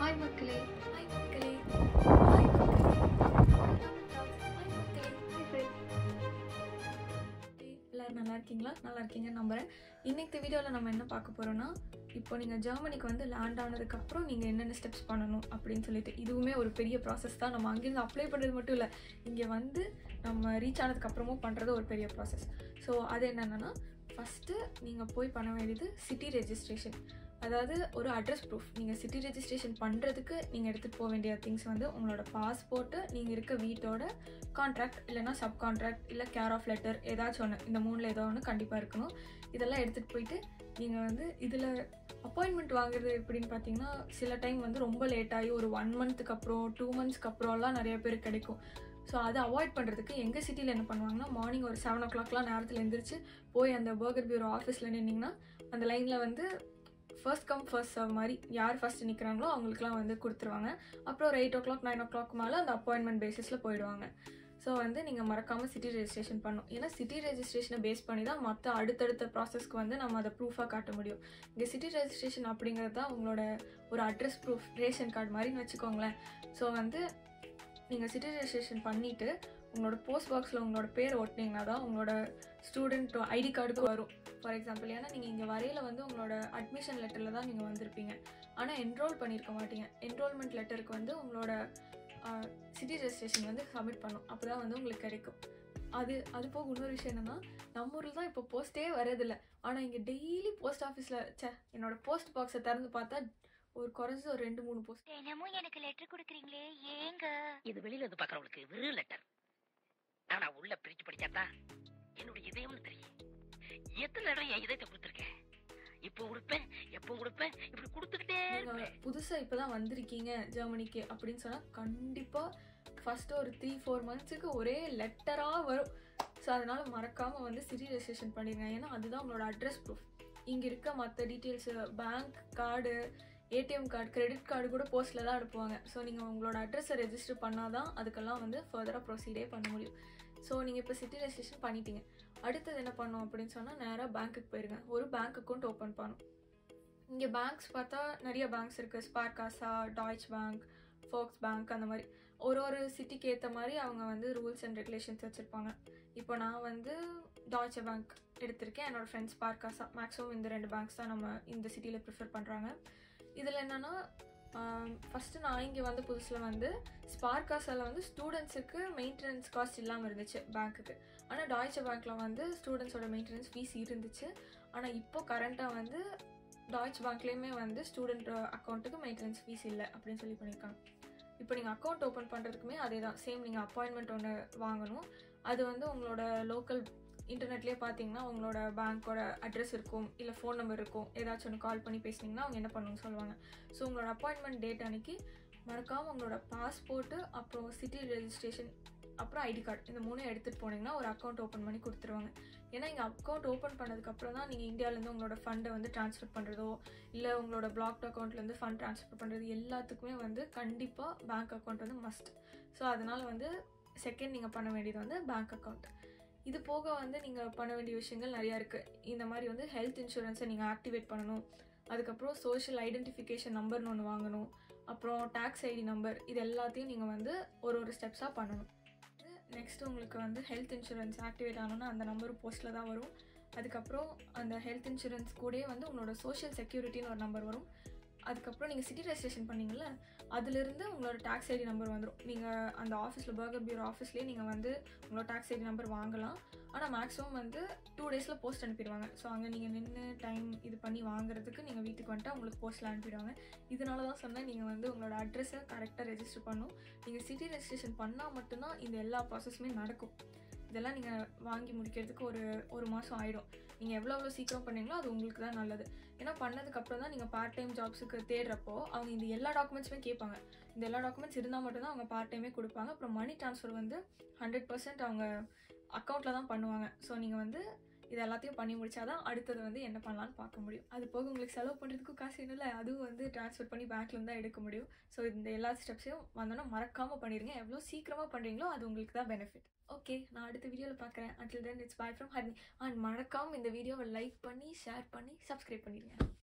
Hi மக்களே. Hi மக்களே. எல்லாரும் நல்லா இருக்கீங்களா? நல்லா இருக்கீங்கன்னு நம்புகிறேன். இன்னைக்கு வீடியோவில் நம்ம என்ன பார்க்க போகிறோன்னா, இப்போ நீங்கள் ஜெர்மனிக்கு வந்து லேண்ட் ஆனதுக்கப்புறம் நீங்கள் என்னென்ன ஸ்டெப்ஸ் பண்ணணும் அப்படின்னு சொல்லிட்டு, இதுவுமே ஒரு பெரிய ப்ராசஸ் தான். நம்ம அங்கேருந்து அப்ளை பண்ணுறது மட்டும் இல்லை, இங்கே வந்து நம்ம ரீச் ஆனதுக்கப்புறமும் பண்ணுறது ஒரு பெரிய ப்ராசஸ். ஸோ அது என்னென்னா, ஃபஸ்ட்டு நீங்கள் போய் பண்ண வேண்டியது சிட்டி ரெஜிஸ்ட்ரேஷன். அதாவது ஒரு அட்ரஸ் ப்ரூஃப். நீங்கள் சிட்டி ரெஜிஸ்ட்ரேஷன் பண்ணுறதுக்கு நீங்கள் எடுத்துகிட்டு போக வேண்டிய திங்ஸ் வந்து உங்களோட பாஸ்போர்ட்டு, நீங்கள் இருக்க வீட்டோட கான்ட்ராக்ட் இல்லைனா சப் கான்ட்ராக்ட் இல்லை கேர் ஆஃப் லெட்டர், ஏதாச்சும் ஒன்று, இந்த மூணில் ஏதோ ஒன்று கண்டிப்பாக இருக்கணும். இதெல்லாம் எடுத்துகிட்டு போயிட்டு நீங்கள் வந்து இதில் அப்பாயின்மெண்ட் வாங்குறது எப்படின்னு பார்த்தீங்கன்னா, சில டைம் வந்து ரொம்ப லேட்டாகி ஒரு 1 மந்த்துக்கு அப்புறம் 2 மந்த்ஸ்க்கு அப்புறம்லாம் நிறைய பேர் கிடைக்கும். ஸோ அதை அவாய்ட் பண்ணுறதுக்கு எங்கள் சிட்டியில் என்ன பண்ணுவாங்கன்னா, மார்னிங் ஒரு 7 o'clockலாம் நேரத்தில் எழுந்திரிச்சு போய் அந்த பர்கர் பியூரோ ஆஃபீஸில் நின்னிங்கன்னா, அந்த லைனில் வந்து ஃபர்ஸ்ட் கம் ஃபர்ஸ்ட் சர்வ் மாதிரி யார் ஃபஸ்ட்டு நிற்கிறாங்களோ அவங்களுக்குலாம் வந்து கொடுத்துருவாங்க. அப்புறம் ஒரு 8 o'clock 9 o'clock மேலே அந்த அப்பாயின்மெண்ட் பேசிஸில் போயிடுவாங்க. ஸோ வந்து நீங்கள் மறக்காமல் சிட்டி ரெஜிஸ்ட்ரேஷன் பண்ணணும். ஏன்னா சிட்டி ரெஜிஸ்ட்ரேஷனை பேஸ் பண்ணி தான் மற்ற அடுத்தடுத்த ப்ராசஸ்க்கு வந்து நம்ம அதை ப்ரூஃபாக காட்ட முடியும். இங்கே சிட்டி ரெஜிஸ்ட்ரேஷன் அப்படிங்கிறது தான் உங்களோட ஒரு அட்ரஸ் ப்ரூஃப், ரேஷன் கார்டு மாதிரின்னு வச்சுக்கோங்களேன். ஸோ வந்து நீங்கள் சிட்டி ரெஜிஸ்ட்ரேஷன் பண்ணிவிட்டு உங்களோட போஸ்ட் பாக்ஸில் உங்களோட பேர் ஓட்டினீங்கன்னா தான் உங்களோட ஸ்டூடெண்ட் ஐடி கார்டுக்கு வரும். ஃபார் எக்ஸாம்பிள், ஏன்னா நீங்கள் இங்கே வரையில் வந்து உங்களோட அட்மிஷன் லெட்டரில் தான் நீங்கள் வந்திருப்பீங்க, ஆனால் என்ரோல் பண்ணியிருக்க மாட்டீங்க. என்ரோல்மெண்ட் லெட்டருக்கு வந்து உங்களோட சிட்டி ரெஜிஸ்ட்ரேஷன் வந்து சப்மிட் பண்ணும். அப்போ தான் வந்து உங்களுக்கு கிடைக்கும். அது போக இன்னொரு விஷயம் என்னென்னா, நம்ம ஊரில் தான் இப்போ போஸ்ட்டே வரதில்லை, ஆனால் இங்கே டெய்லி போஸ்ட் ஆஃபீஸில் என்னோட போஸ்ட் பாக்ஸை திறந்து பார்த்தா ஒரு குறைஞ்ச ஒரு 2-3 போஸ்ட். தினமும் எனக்கு லெட்டர் கொடுக்குறீங்களே, ஏங்க? இது வெளியில இருந்து பாக்குறவங்களுக்கு வெறும் லெட்டர், ஆனா உள்ள பிரிச்சு படிச்சாதான் என்னுடைய இதயம்னு தெரியும். எத்தனை இடம் என் இதயத்தை கொடுத்துருக்கேன், இப்போ கொடுப்பேன், எப்போ கொடுப்பேன், இப்படி கொடுத்துக்கிட்டே இருப்பேன். புதுசாக இப்போ தான் வந்திருக்கீங்க ஜெர்மனிக்கு அப்படின்னு சொன்னால் கண்டிப்பாக ஃபஸ்ட்டு ஒரு 3-4 மந்த்ஸுக்கு ஒரே லெட்டராக வரும். ஸோ அதனால் மறக்காமல் வந்து சிட்டி ரெஜிஸ்ட்ரேஷன் பண்ணிடுங்க. ஏன்னா அதுதான் உங்களோட அட்ரஸ் ப்ரூஃப். இங்கே இருக்க மற்ற details, bank card, ATM card, credit card கூட போஸ்ட்டில் தான் அனுப்புவாங்க. ஸோ நீங்கள் உங்களோட அட்ரஸை ரெஜிஸ்டர் பண்ணால் தான் அதுக்கெல்லாம் வந்து ஃபர்தராக ப்ரொசீடே பண்ண முடியும். ஸோ நீங்கள் இப்போ சிட்டி ரெஜிஸ்ட்ரேஷன் பண்ணிட்டீங்க. அடுத்தது என்ன பண்ணணும் அப்படின்னு சொன்னால், நேராக பேங்க்குக்கு போயிருங்க. ஒரு பேங்க் அக்கௌண்ட் ஓப்பன் பண்ணணும். இங்கே பேங்க்ஸ் பார்த்தா நிறைய பேங்க்ஸ் இருக்குது. Sparkasse, Deutsche Bank, Volksbank, அந்த மாதிரி ஒரு சிட்டிக்கு ஏற்ற மாதிரி அவங்க வந்து ரூல்ஸ் அண்ட் ரெகுலேஷன்ஸ் வச்சுருப்பாங்க. இப்போ நான் வந்து டாய்ச் பேங்க் எடுத்திருக்கேன். என்னோடய ஃப்ரெண்ட்ஸ் ஸ்பார்காசா. மேக்ஸிமம் இந்த 2 பேங்க்ஸ் தான் நம்ம இந்த சிட்டியில் ப்ரிஃபர் பண்ணுறாங்க. இதில் என்னென்னா, ஃபஸ்ட்டு நான் இங்கே வந்து புதுசில் வந்து ஸ்பார்காசாவில் வந்து ஸ்டூடெண்ட்ஸுக்கு மெயின்டெனன்ஸ் காஸ்ட் இல்லாமல் இருந்துச்சு பேங்க்குக்கு. ஆனால் டாய்ச்ச பேங்க்கில் வந்து ஸ்டூடெண்ட்ஸோட மெயின்டெனன்ஸ் ஃபீஸ் இருந்துச்சு. ஆனால் இப்போ கரண்ட்டாக வந்து டாய்ச் பேங்க்லேயுமே வந்து ஸ்டூடெண்ட் அக்கௌண்ட்டுக்கு மெயின்டெனன்ஸ் ஃபீஸ் இல்லை அப்படின்னு சொல்லி பண்ணியிருக்காங்க. இப்போ நீங்கள் அக்கௌண்ட் ஓப்பன் பண்ணுறதுக்குமே அதே தான், சேம். நீங்கள் அப்பாயின்மெண்ட் ஒன்று வாங்கணும். அது வந்து உங்களோட லோக்கல் இன்டர்நெட்லேயே பார்த்தீங்கன்னா உங்களோட பேங்க்கோட அட்ரஸ் இருக்கும், இல்லை ஃபோன் நம்பர் இருக்கும். ஏதாச்சும் ஒன்று கால் பண்ணி பேசினீங்கன்னா அவங்க என்ன பண்ணுன்னு சொல்லுவாங்க. ஸோ உங்களோட அப்பாயின்மெண்ட் டேட் அன்றைக்கி மறக்காமல் உங்களோட பாஸ்போர்ட்டு, அப்புறம் சிட்டி ரெஜிஸ்ட்ரேஷன், அப்புறம் ஐடி கார்டு, இந்த 3 எடுத்துகிட்டு போனீங்கன்னா ஒரு அக்கௌண்ட் ஓப்பன் பண்ணி கொடுத்துருவாங்க. ஏன்னா இங்கே அக்கௌண்ட் ஓப்பன் பண்ணதுக்கப்புறம் தான் நீங்கள் இந்தியாவிலேருந்து உங்களோட ஃபண்டை வந்து ட்ரான்ஸ்ஃபர் பண்ணுறதோ, இல்லை உங்களோட பிளாக்ட் அக்கௌண்ட்லேருந்து ஃபண்ட் ட்ரான்ஸ்ஃபர் பண்ணுறது எல்லாத்துக்குமே வந்து கண்டிப்பாக பேங்க் அக்கௌண்ட் வந்து மஸ்ட். ஸோ அதனால் வந்து செகண்ட் நீங்கள் பண்ண வேண்டியது வந்து பேங்க் அக்கௌண்ட். இது போக வந்து நீங்கள் பண்ண வேண்டிய விஷயங்கள் நிறையா இருக்குது. இந்த மாதிரி வந்து ஹெல்த் இன்சூரன்ஸை நீங்கள் ஆக்டிவேட் பண்ணணும். அதுக்கப்புறம் சோஷியல் ஐடென்டிஃபிகேஷன் நம்பர்னு ஒன்று வாங்கணும். அப்புறம் டேக்ஸ் ஐடி நம்பர், இது எல்லாத்தையும் நீங்கள் வந்து ஒரு ஸ்டெப்ஸாக பண்ணணும். நெக்ஸ்ட்டு உங்களுக்கு வந்து ஹெல்த் இன்சூரன்ஸ் ஆக்டிவேட் ஆகணுன்னா அந்த நம்பர் போஸ்ட்டில் தான் வரும். அதுக்கப்புறம் அந்த ஹெல்த் இன்சூரன்ஸ் கூடயே வந்து உங்களோட சோஷியல் செக்யூரிட்டின்னு ஒரு நம்பர் வரும். அதுக்கப்புறம் நீங்கள் சிட்டி ரெஜிஸ்ட்ரேஷன் பண்ணிங்கள, அதிலிருந்து உங்களோட டேக்ஸ் ஐடி நம்பர் வந்துடும். நீங்கள் அந்த ஆஃபீஸில் பர்கர் பியூரோ ஆஃபீஸ்லேயே நீங்கள் வந்து உங்களோட டேக்ஸ் ஐடி நம்பர் வாங்கலாம். ஆனால் மேக்ஸிமம் வந்து 2 daysல போஸ்ட் அனுப்பிடுவாங்க. ஸோ அங்கே நீங்கள் நின்று டைம் இது பண்ணி வாங்குறதுக்கு நீங்கள் வீட்டுக்கு வந்துட்டு உங்களுக்கு போஸ்ட்டில் அனுப்பிடுவாங்க. இதனால தான் சொன்னேன், நீங்கள் வந்து உங்களோட அட்ரஸை கரெக்டாக ரெஜிஸ்டர் பண்ணணும். நீங்கள் சிட்டி ரெஜிஸ்ட்ரேஷன் பண்ணால் மட்டும்தான் இந்த எல்லா ப்ராசஸுமே நடக்கும். இதெல்லாம் நீங்கள் வாங்கி முடிக்கிறதுக்கு ஒரு மாதம் ஆகிடும். நீங்கள் எவ்வளோ சீக்கிரம் பண்ணீங்களோ அது உங்களுக்கு தான் நல்லது. ஏன்னா பண்ணதுக்கப்புறம் தான் நீங்கள் பார்ட் டைம் ஜாப்ஸுக்கு தேடுறப்போ அவங்க இந்த எல்லா டாக்குமெண்ட்ஸுமே கேட்பாங்க. இந்த எல்லா டாக்குமெண்ட்ஸ் இருந்தால் மட்டும்தான் அவங்க பார்ட் டைமே கொடுப்பாங்க. அப்புறம் மணி ட்ரான்ஸ்ஃபர் வந்து 100% அவங்க அக்கௌண்ட்டில் தான் பண்ணுவாங்க. ஸோ நீங்கள் வந்து இது எல்லாத்தையும் பண்ணி முடிச்சாதான் அடுத்தது வந்து என்ன பண்ணலான்னு பார்க்க முடியும். அது போக உங்களுக்கு செலவு பண்ணுறதுக்கும் காசு வேணும்ல, அதுவும் வந்து ட்ரான்ஸ்ஃபர் பண்ணி பேங்க்லேருந்து தான் எடுக்க முடியும். ஸோ இந்த எல்லா ஸ்டெப்ஸையும் வந்தோன்னா மறக்காமல் பண்ணிடுங்க. எவ்வளோ சீக்கிரமாக பண்ணுறீங்களோ அது உங்களுக்கு தான் பெனிஃபிட். ஓகே, நான் அடுத்த வீடியோவில் பார்க்குறேன். until then it's bye from Harini. And மறக்காமல் இந்த வீடியோவை லைக் பண்ணி, ஷேர் பண்ணி, சப்ஸ்கிரைப் பண்ணிடுங்க.